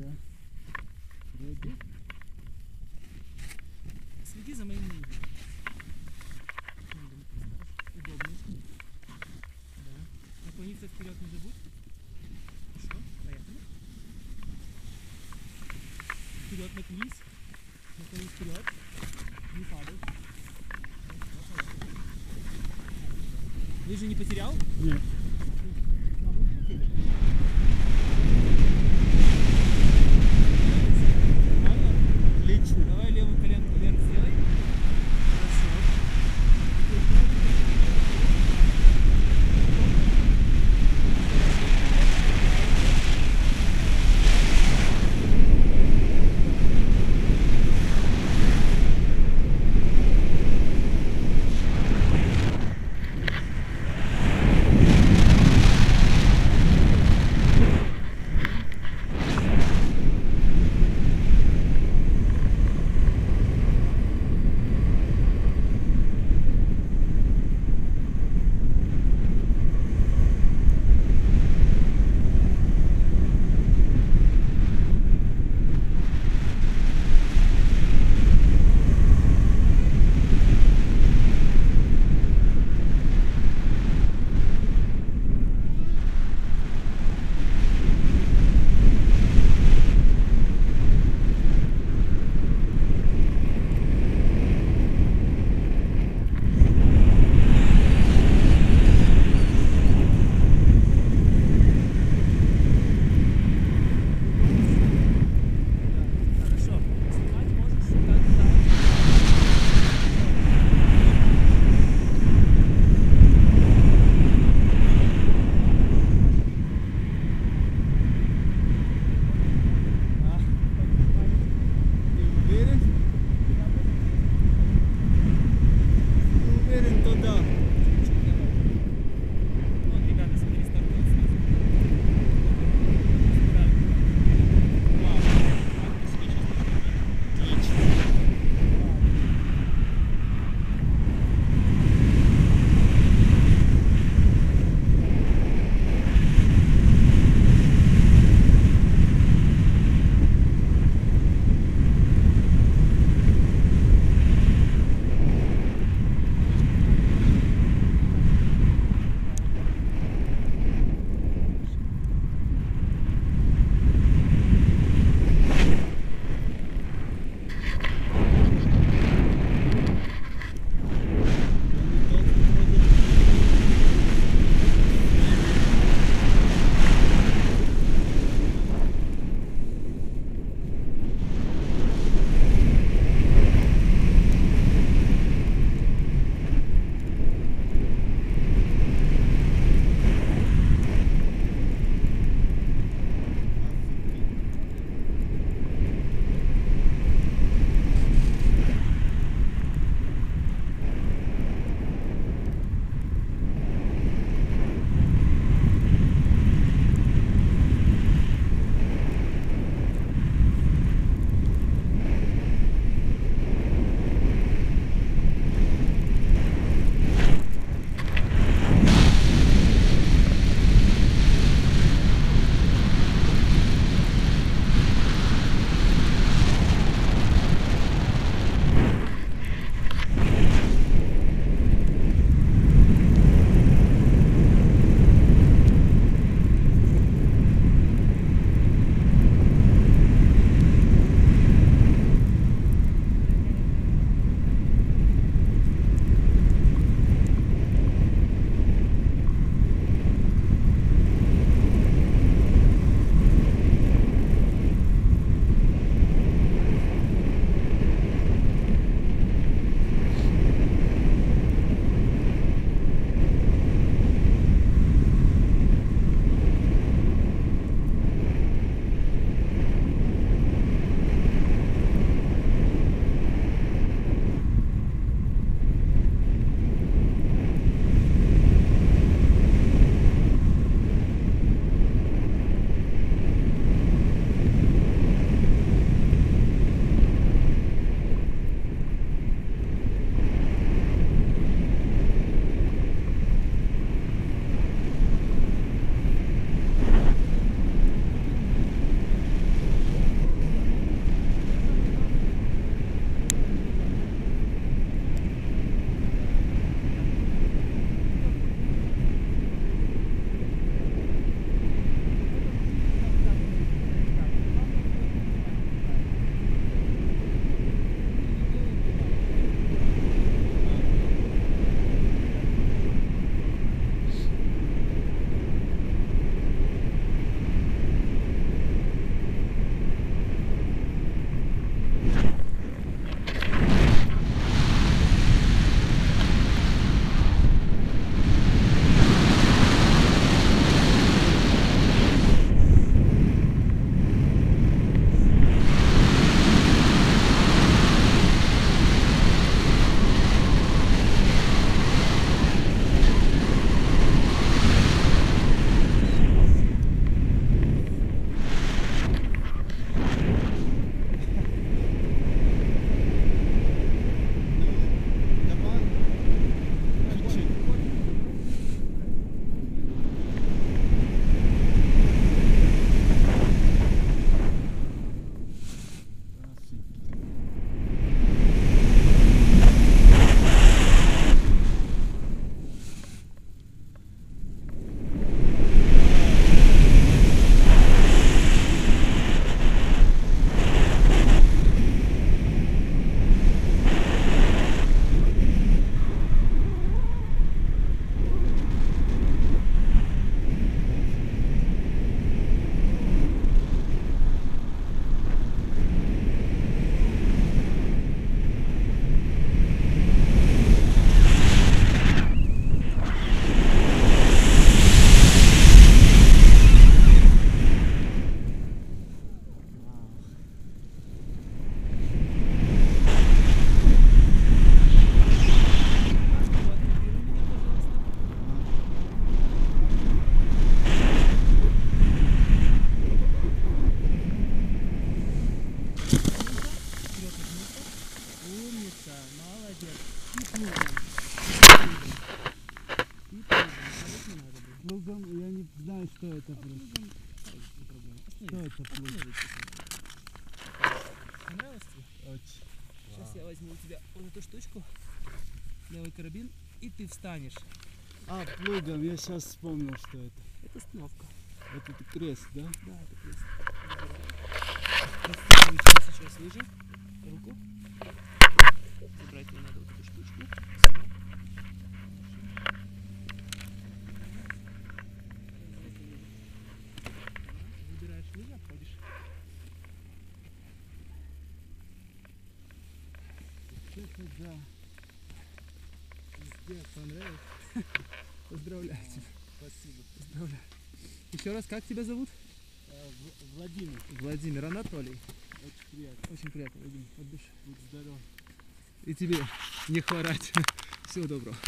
Да. Вроде. Следи за моим ниже. Удобно. Да. Наклониться вперед не забудь. Хорошо, поехали. Вперед наклонись. Наклонись вперед. Не падай. Лыжи не потерял? Нет. Отлично. Давай левую коленку вверх сделай. знаю, что это просто. Что это плуг? Понравилось тебе? Очень. Сейчас я возьму у тебя вот эту штучку, левый карабин, и ты встанешь. А, плугом, я сейчас вспомнил, что это. Это остановка. Это крест, да? Да, это крест. Подтягивай сейчас лыжи, руку. Забрать мне надо вот эту штучку. Сюда. Выбираешь лыжи, обходишь. Это да. Тебе понравилось? Поздравляю тебя. Спасибо. Поздравляю. Еще раз, как тебя зовут? Владимир, Владимир Анатолий. очень приятно. Очень приятно, Владимир, от души. Будь здоров. И тебе не хворать. Всего доброго.